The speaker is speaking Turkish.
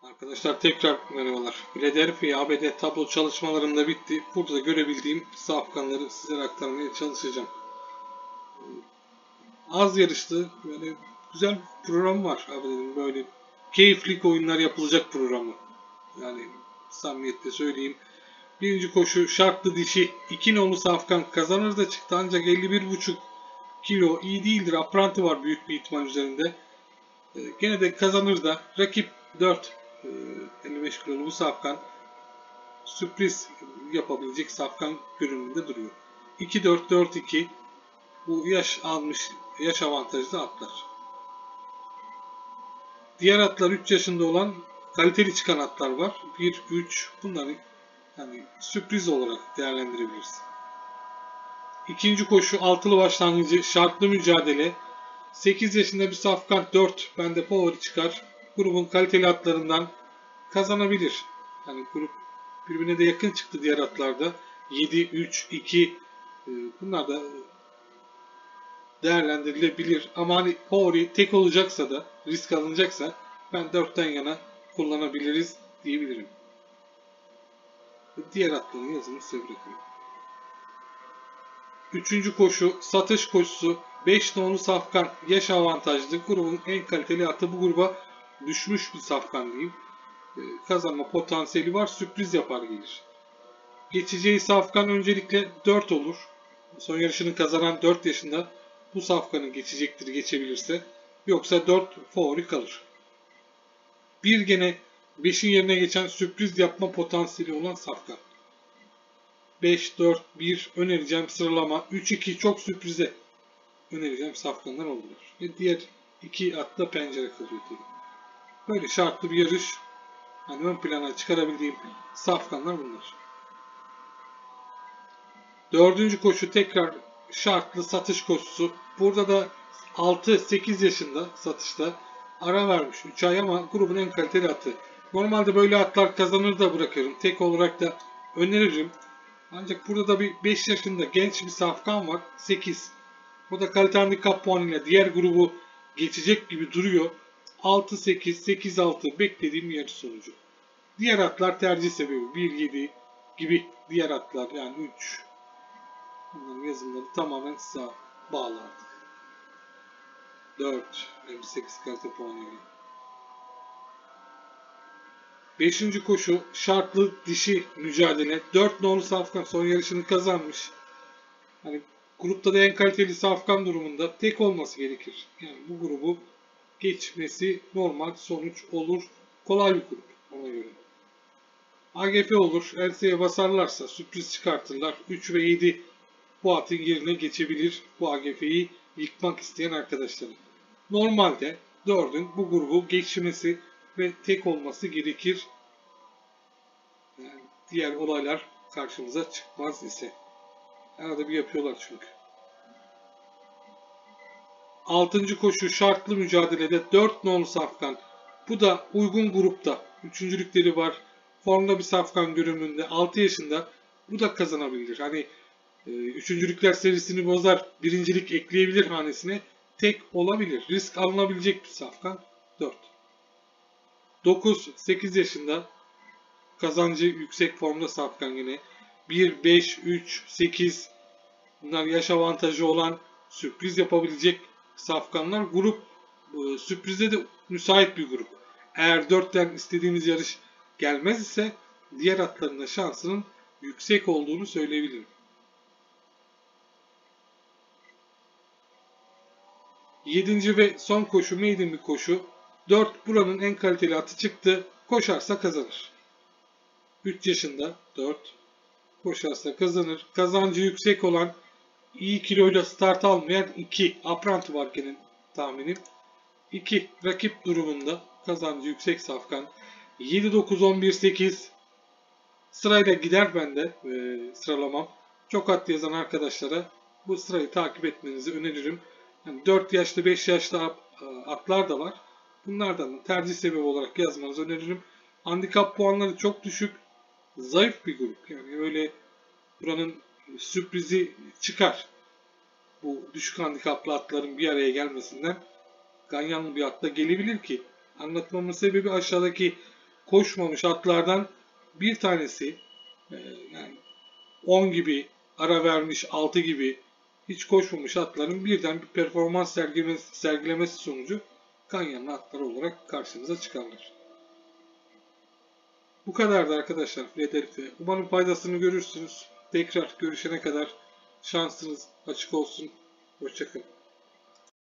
Arkadaşlar tekrar merhabalar. Philadelphia ABD tablo çalışmalarım da bitti. Burada görebildiğim safkanları sizlere aktarmaya çalışacağım. Az yarıştı. Böyle güzel bir program var ABD'nin. Böyle keyifli oyunlar yapılacak programı. Yani samimiyetle söyleyeyim. Birinci koşu şartlı dişi 2 nolu safkan kazanır da çıktı ancak 51,5 kilo iyi değildir. Apranti var büyük bir ihtimal üzerinde. Gene de kazanır da rakip 4 55 kilolu bu safkan sürpriz yapabilecek safkan görünümünde duruyor. 2-4-4-2 bu yaş avantajlı atlar. Diğer atlar 3 yaşında olan kaliteli çıkan atlar var. 1-3 bunları yani sürpriz olarak değerlendirebiliriz. İkinci koşu altılı başlangıcı şartlı mücadele. 8 yaşında bir safkan 4 bende favori çıkar. Grubun kaliteli atlarından kazanabilir. Yani grup birbirine de yakın çıktı diğer atlarda. 7, 3, 2 bunlar da değerlendirilebilir. Ama hani favori tek olacaksa da risk alınacaksa ben 4'ten yana kullanabiliriz diyebilirim. Diğer atların yazımı size bırakıyorum. Üçüncü koşu satış koşusu 5 nolu safkan yaş avantajlı grubun en kaliteli atı bu gruba düşmüş bir safkan diyeyim. Kazanma potansiyeli var. Sürpriz yapar gelir. Geçeceği safkan öncelikle 4 olur. Son yarışını kazanan 4 yaşında bu safkanı geçecektir geçebilirse. Yoksa 4 favori kalır. Bir gene 5'in yerine geçen sürpriz yapma potansiyeli olan safkan. 5, 4, 1 önereceğim sıralama. 3, 2 çok sürprize önereceğim safkanlar olurlar. Ve diğer 2 atta pencere kalıyor tabii. Böyle şartlı bir yarış. Hani ön plana çıkarabildiğim safkanlar bunlar. Dördüncü koşu tekrar şartlı satış koşusu. Burada da 6-8 yaşında satışta ara vermiş 3 ay ama grubun en kaliteli atı. Normalde böyle atlar kazanır da bırakırım. Tek olarak da öneririm. Ancak burada da bir 5 yaşında genç bir safkan var. 8. O da kalite handikap puanıyla diğer grubu geçecek gibi duruyor. 6-8, 8-6 beklediğim yarış sonucu. Diğer atlar tercih sebebi 1-7 gibi diğer atlar yani 3. Bunların yazımları tamamen size bağlı artık. 4, 58 kalite puanıyla. 5. koşu şartlı dişi mücadele. 4 nolu safkan son yarışını kazanmış. Hani grupta da en kaliteli safkan durumunda tek olması gerekir. Yani bu grubu geçmesi normal sonuç olur. Kolay bir grup ona göre. AGF olur. LS'ye basarlarsa sürpriz çıkartırlar. 3 ve 7 bu atın yerine geçebilir bu AGF'yi yıkmak isteyen arkadaşlarım. Normalde 4'ün bu grubu geçmesi ve tek olması gerekir. Yani diğer olaylar karşımıza çıkmaz ise. Arada bir yapıyorlar çünkü. 6. koşu şartlı mücadelede 4 nolu safkan. Bu da uygun grupta. Üçüncülükleri var. Formda bir safkan görünümünde 6 yaşında. Bu da kazanabilir. Hani üçüncülükler serisini bozar. Birincilik ekleyebilir hanesine. Tek olabilir. Risk alınabilecek bir safkan 4. 9-8 yaşında kazancı yüksek formda safkan yine. 1, 5, 3, 8 bunlar yaş avantajı olan sürpriz yapabilecek safkanlar. Grup sürprize de müsait bir grup. Eğer 4'ten istediğimiz yarış gelmez ise diğer atların da şansının yüksek olduğunu söyleyebilirim. 7. ve son koşu maiden bir koşu. 4 buranın en kaliteli atı çıktı. Koşarsa kazanır. 3 yaşında 4. Koşarsa kazanır. Kazancı yüksek olan iyi kiloyla start almayan 2. Apranti var gene tahminim. 2. Rakip durumunda kazancı yüksek safkan. 7, 9, 11, 8. Sırayla gider bende sıralamam. Çok at yazan arkadaşlara bu sırayı takip etmenizi öneririm. Yani 4 yaşlı 5 yaşlı atlar da var. Bunlardan tercih sebebi olarak yazmanızı öneririm. Handikap puanları çok düşük. Zayıf bir grup. Yani öyle buranın sürprizi çıkar. Bu düşük handikaplı atların bir araya gelmesinden ganyanlı bir atla gelebilir ki. Anlatmamın sebebi aşağıdaki koşmamış atlardan bir tanesi yani 10 gibi ara vermiş, 6 gibi hiç koşmamış atların birden bir performans sergilemesi sonucu Ganyan'ın atları olarak karşımıza çıkarlar. Bu kadardı arkadaşlar Philadelphia. Umarım faydasını görürsünüz. Tekrar görüşene kadar şansınız açık olsun. Hoşça kalın.